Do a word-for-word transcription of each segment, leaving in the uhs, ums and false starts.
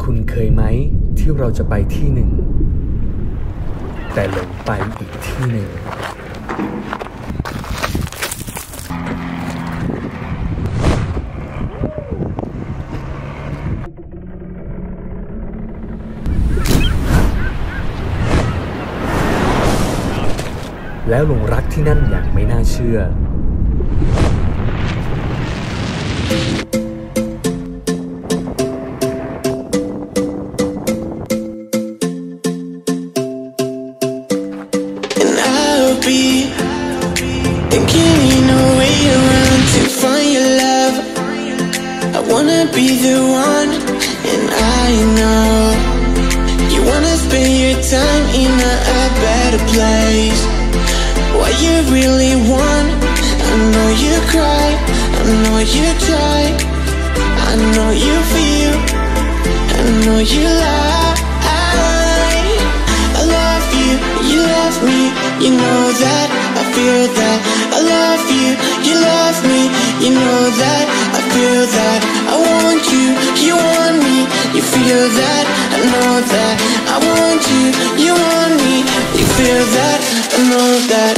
คุณเคยไหมที่เราจะไปที่หนึ่งแต่หลงไปอีกที่หนึ่งแล้วหลงรักที่นั่นอย่างไม่น่าเชื่อ Thinking in a way around to find your love. I wanna be the one, and I know you wanna spend your time in a, a better place. What you really want, I know you cry, I know you try, I know you feel, I know you lie. I love you, you love me, you know that, I feel that. I love you, you love me, you know that, I feel that. I want you, you want me, you feel that, I know that. I want you, you want me, you feel that, I know that.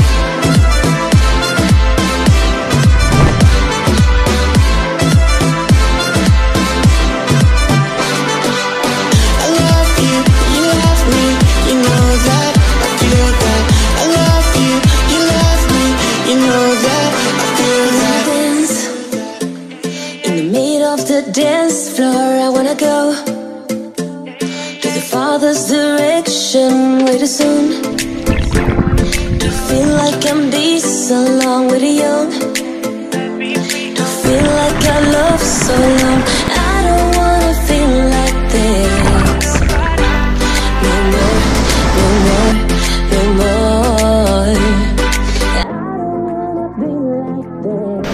The dance floor, I wanna go to the Father's direction way too soon. To feel like I'm this along with the young. To feel like I love so long. I don't wanna feel like this. No more, no more, no more. I don't wanna be like this.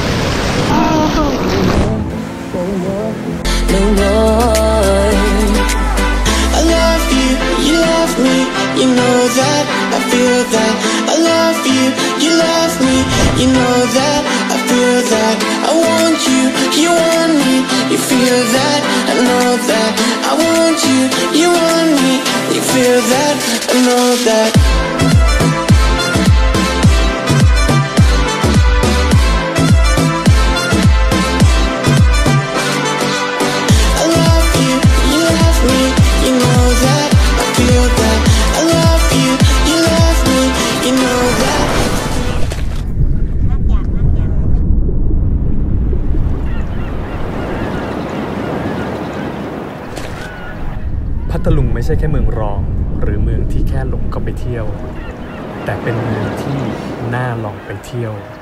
No more. I love you, you love me, you know that, I feel that. I love you, you love me, you know that, I feel that. I want you, you want me, you feel that, I know that. I want you, you want me, you feel that, I know that. พัทลุงไม่ใช่แค่เมืองรองหรือเมืองที่แค่หลงเข้าไปเที่ยวแต่เป็นเมืองที่น่าลองไปเที่ยว